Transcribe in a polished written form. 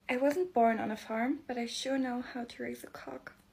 I wasn't born on a farm, but I sure know how to raise a cock.